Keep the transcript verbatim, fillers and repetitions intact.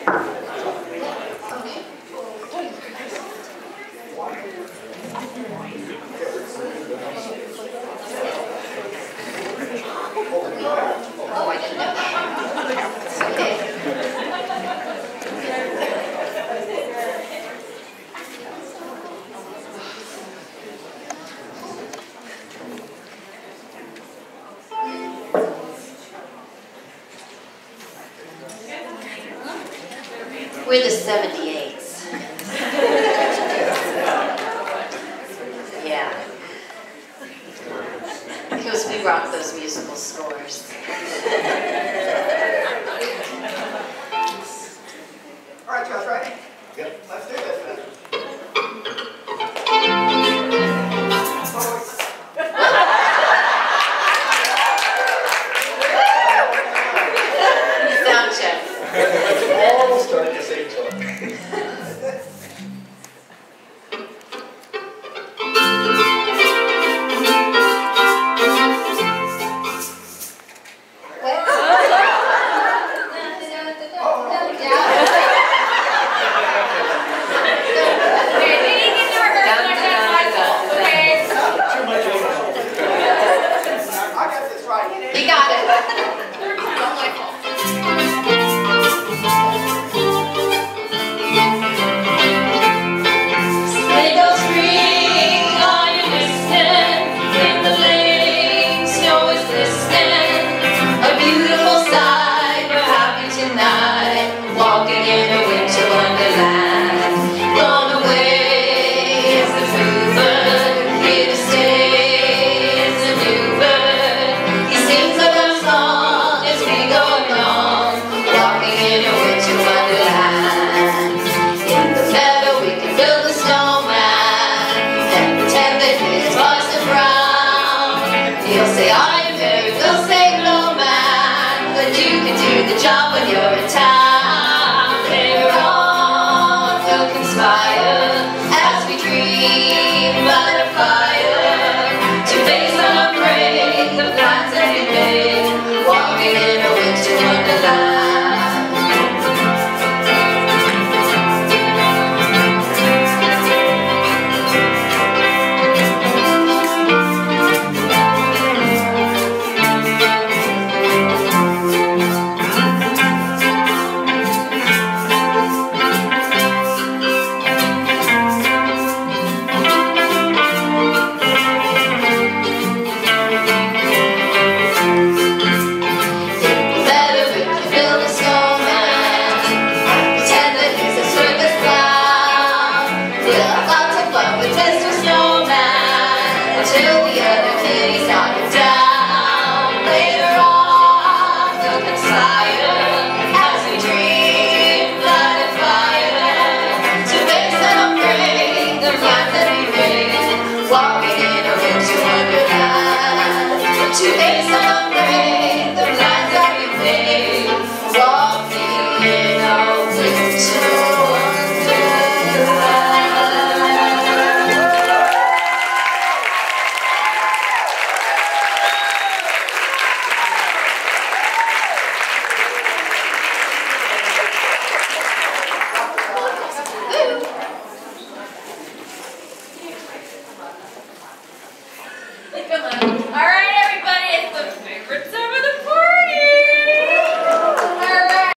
Oh, I didn't know. It's okay. We're the seventy-eights. Yeah. Because we rock those musical scores. All right, Josh, ready? Yep. Let's do this then. Sound check. All start at the same time. You got it. Sleigh bells ring, are you listening? In the lane, snow is glistening. A beautiful sight, we're happy tonight. Walking in a winter wonderland. Gone away is the bluebird, here to stay is the new bird. He sings a love song as we go along, walking in a winter wonderland. In the meadow we can build a snowman and pretend that his voice is brown. He'll say, "Are you married?" We'll say, "No, man," but you can do the job when you're in town. Later on we'll conspire as we dream by the fire to face unafraid the plans that we made, walking in a winter wonderland. Until